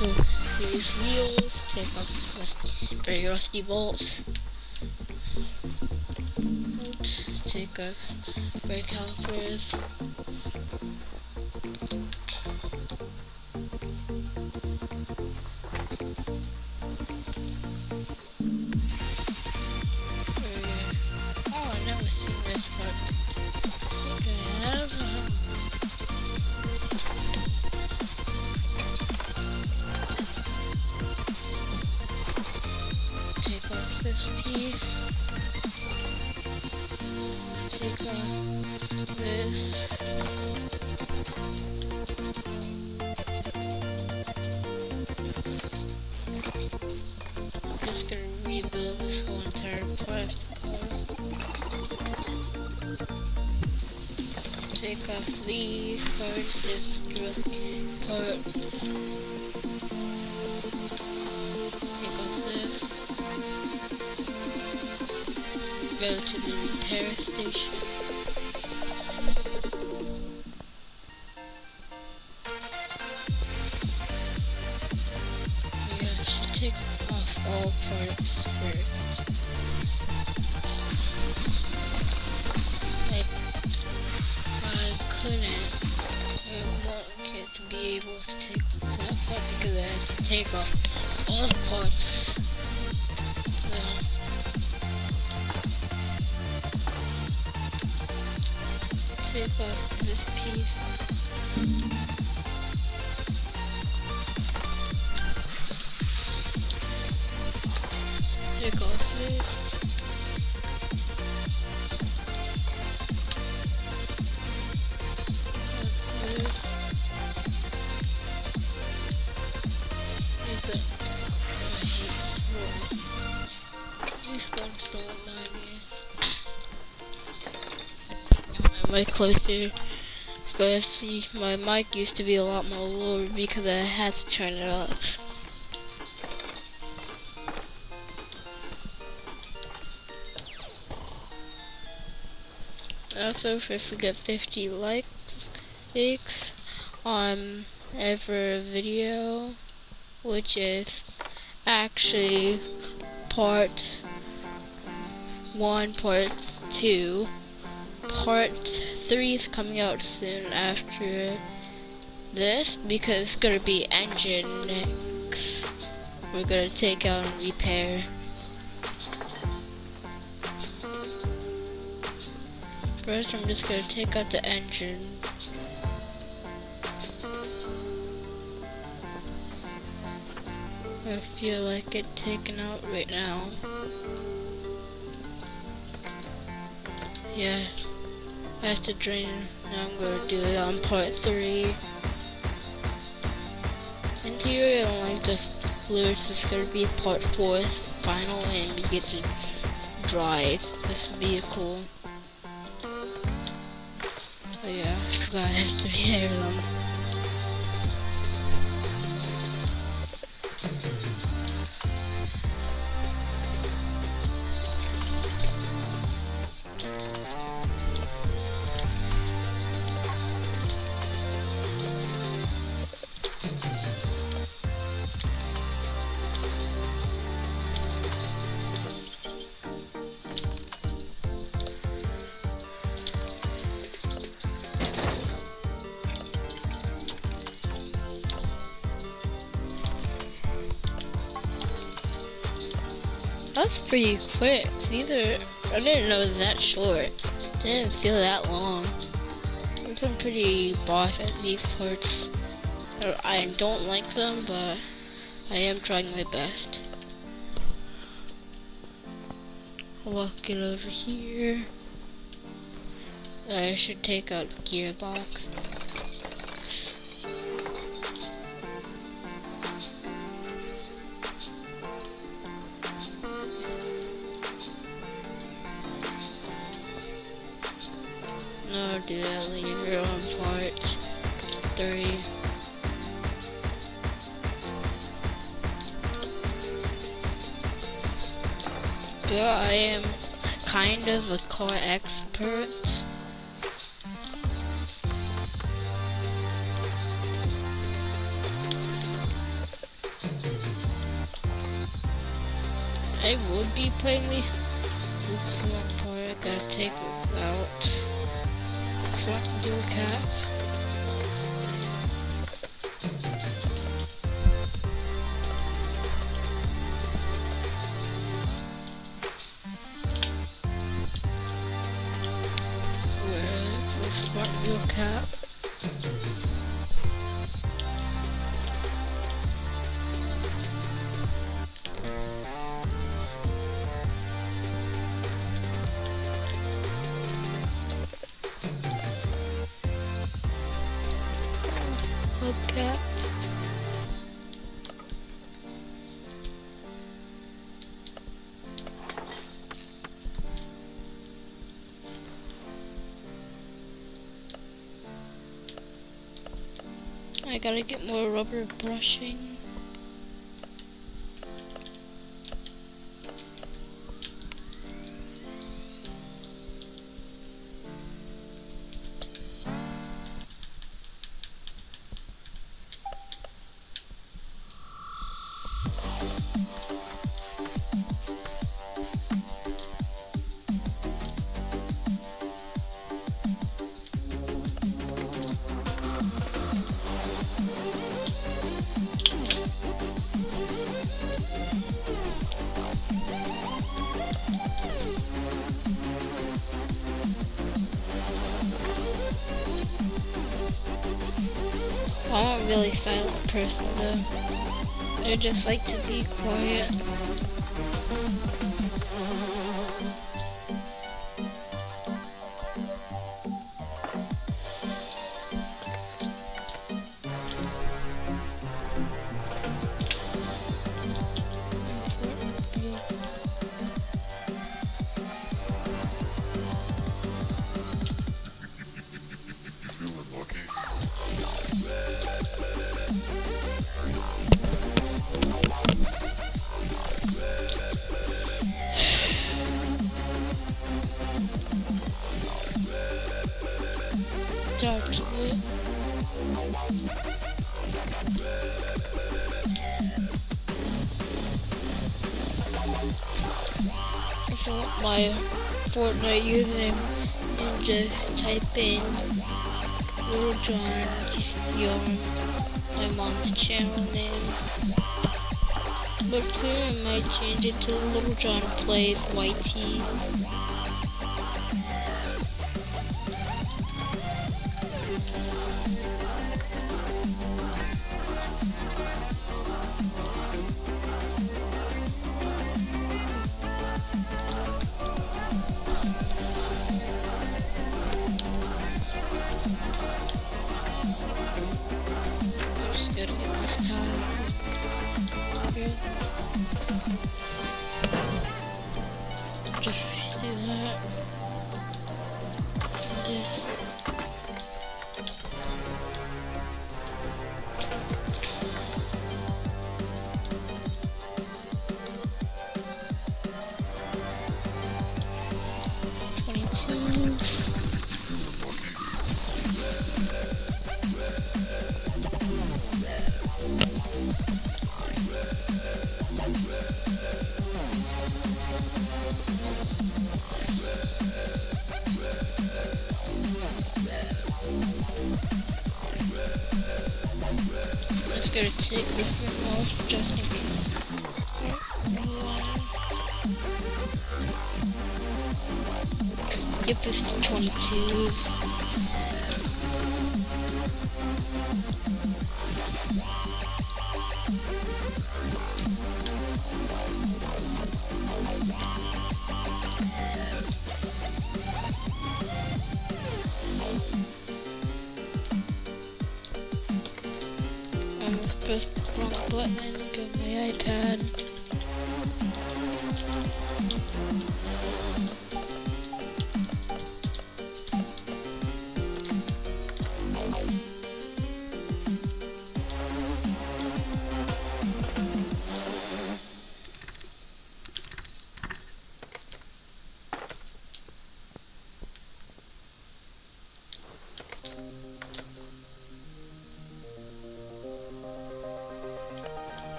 these wheels, take off the very rusty bolts, take off brake calipers, I've never seen this part. I think I have. Take off this piece. Take off this. I'm just gonna rebuild this whole entire part of the car. Take off these parts, this rusty parts. Take off this. Go to the repair station. Yeah, I should take off all parts first. I want it to be able to take off that part because I have to take off all the parts. Take off this piece. Take off this. Mic closer because see my mic used to be a lot more lower because I had to turn it up. Also, if we get 50 likes on every video, which is actually part 1, part 2. Part 3 is coming out soon after this because it's gonna be engine next. We're gonna take out and repair. First, I'm just gonna take out the engine. I feel like it taken out right now. Yeah. I have to drain. Now I'm gonna do it on part 3. Interior, I don't like the fluids. It's gonna be part 4, final, and we get to drive this vehicle. Oh yeah, I forgot I have to repair them. That's pretty quick. Either I didn't know it was that short. It didn't feel that long. I'm pretty boss at these parts. I don't like them, but I am trying my best. I'll walk it over here. I should take out the gearbox. No, I'll do that later on part 3. So I am kind of a car expert. I would be playing these. Oops, wrong part. I gotta take this out. Front dual cap. Where's this front dual cap? Hubcap. I gotta get more rubber brushing. I'm a really silent person though. I just like to be quiet. Actually, if you want my Fortnite username, and just type in Little John, just your my mom's channel name. But soon I might change it to Little John Plays YT. Just gotta get this tile here. Just do that. This. Just gonna take different modes just in case. Get 5022s. Almost press the wrong button and go my iPad.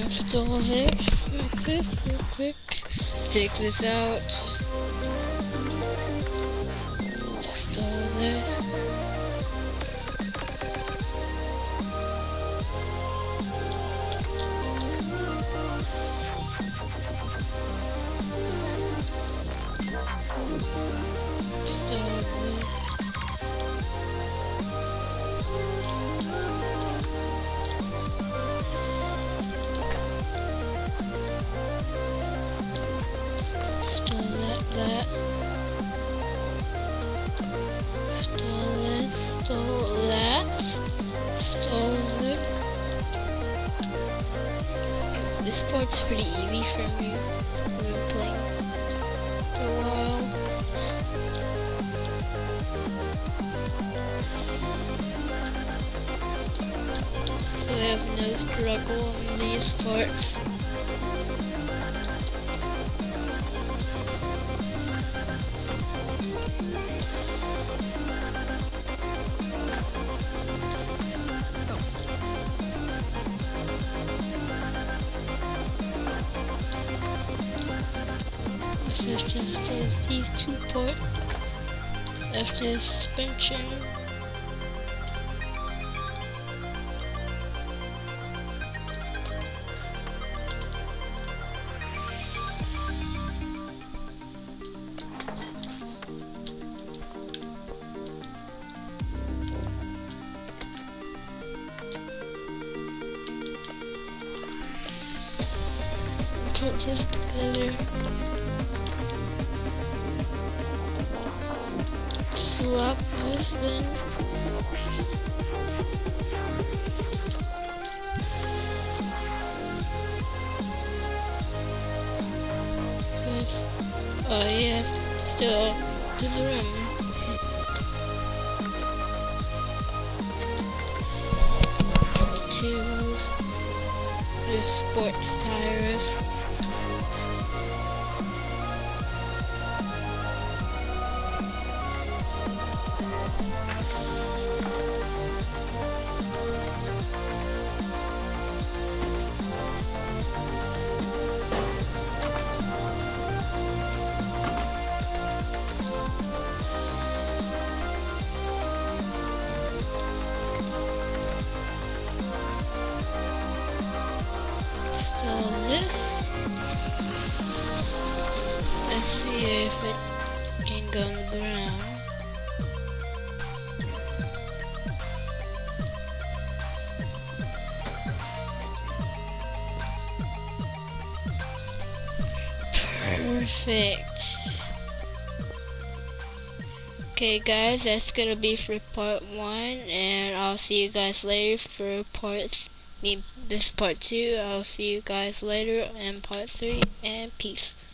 Install this. Quick. Take this out. Install this. This part's pretty easy for me. I've been playing for a while. So I have no struggle on these parts. So just these two ports of the suspension. Put this together. Swap this in. This, oh yeah, still to the rim. Tools. There's sports tires. Install this. Let's see if it can go on the ground. Perfect. Okay guys, that's gonna be for part 1, and I'll see you guys later for this is part 2. I'll see you guys later in part 3, and peace.